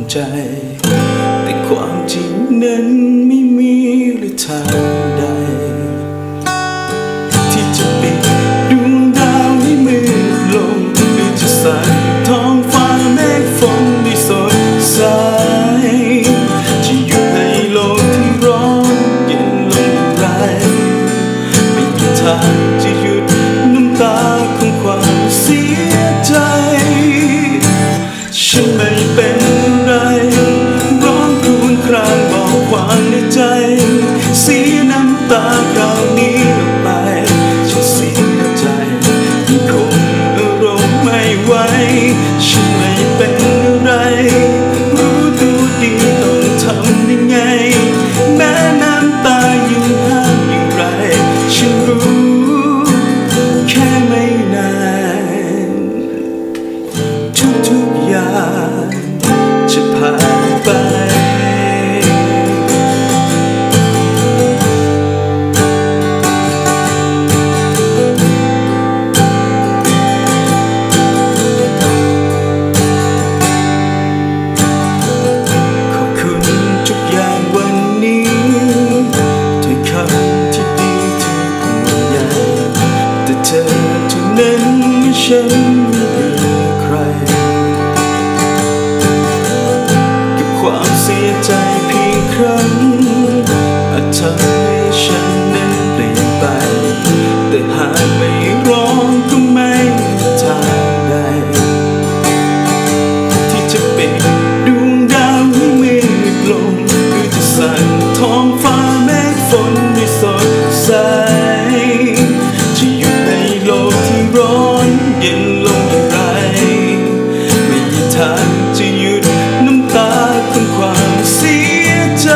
ใจแต่ความจริงนั้นไม่มีหรือทางใดที่จะปิดดวงดาวให้มืดลงหรือจะใส่ท้องฟ้าเมฆฝนได้สดใสจะหยุดให้โลกที่ร้อนเย็นลงอย่างไรไม่มีทางจะหยุดน้ำตาของความเสียใจฉันไม่เป็นไรร้องครวญครางบอกความในใจเสียน้ำตาคราวนี้ออกไปฉันเสียใจยังคงอารมณ์ไม่ไหวฉันไม่เป็นไรรู้ตัวดีต้องทำยังไงแม้น้ำตายังห้ามอย่างไรฉันรู้แค่ไม่นานทุกอย่างจะผ่านไปขอบคุณทุกอย่างวันนี้ถ้อยคำที่ดีที่ห่วงใยแต่เธอเท่านั้นไม่ฉันไม่เหลือใครความเสียใจเพียงครั้งอาจทำให้ฉันนั้นเปลี่ยนไปแต่หากไม่ร้องก็ไม่มีทางใดที่จะเป็นดวงดาวให้มืดลงหรือจะสั่นท้องฟ้าเมฆฝนให้สดใสจะอยู่ในโลกที่ร้อนเย็นลงอย่างไรไม่มีทางจะหยุดน้ำตาของความเสียใจ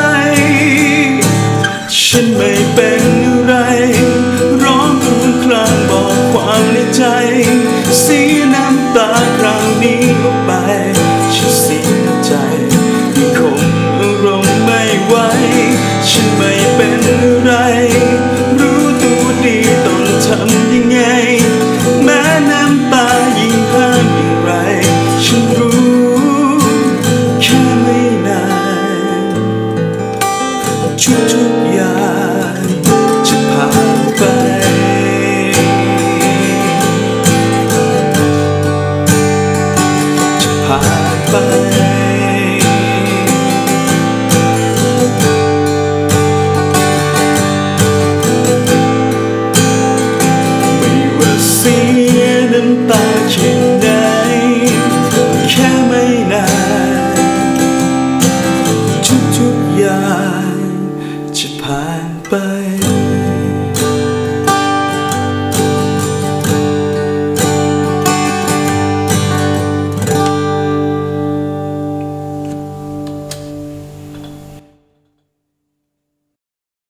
ฉันไม่เป็นไรร้องครวญครางบอกความในใจเสียน้ำตาคราวนี้ออกไปฉันเสียใจยังคงอารมณ์ไม่ไหวฉันไม่เป็นไรรู้ตัวดีต้องทำยังไงแม้น้ำตายิ่งห้ามอย่างไรฉันรู้แค่ไม่นานทุกอย่างจะผ่านไปจะผ่านไปไม่ว่าเสียน้ำตาแค่ไหนแค่ไม่นานทุกอย่างจะผ่านไป